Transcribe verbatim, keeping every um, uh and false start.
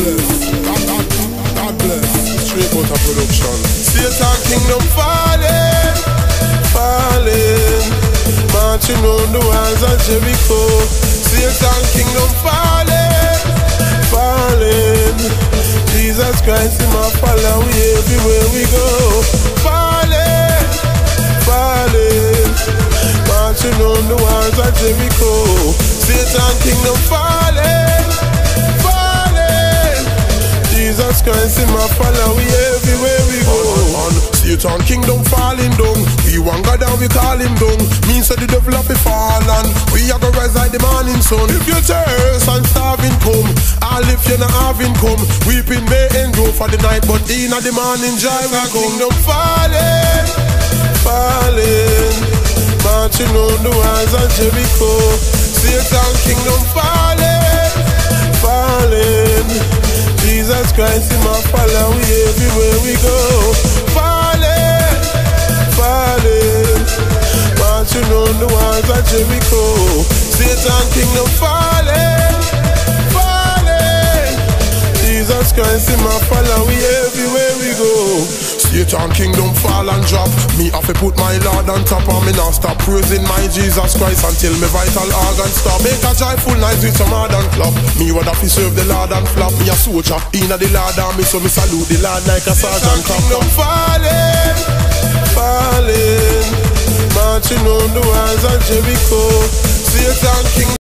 bless, God, God, God bless. Straight out of production. Satan kingdom falling, falling, marching on the walls of Jericho. Satan kingdom falling, falling. Jesus Christ in my follow we everywhere we go. Falling, falling, marching on the walls of Jericho. Satan kingdom falling, falling. Jesus Christ in my follow we everywhere we go. On, on. Satan kingdom falling down. We want God and we call him down. Means that the devil have to fall and we are gonna rise like the morning sun. If you're thirst and starving come, all if you're not having come. Weeping may endure for the night, but in the morning joy will come. Kingdom falling, falling, marching on the walls of Jericho. Satan kingdom falling, falling. Jesus Christ in my follow we everywhere we go. Falling, falling, marching on the walls of Jericho. Satan kingdom falling, falling. Jesus Christ in my follow we everywhere we go. Satan kingdom fall and drop. Me have to put my Lord on top, and me not stop praising my Jesus Christ until me vital organ stop. Make a joyful night with some hard and clap. Me would have to serve the Lord and flap. Me a soldier in the Lord army, so me salute the Lord like a sergeant. Satan kingdom falling, falling, marching on the walls of Jericho. Satan kingdom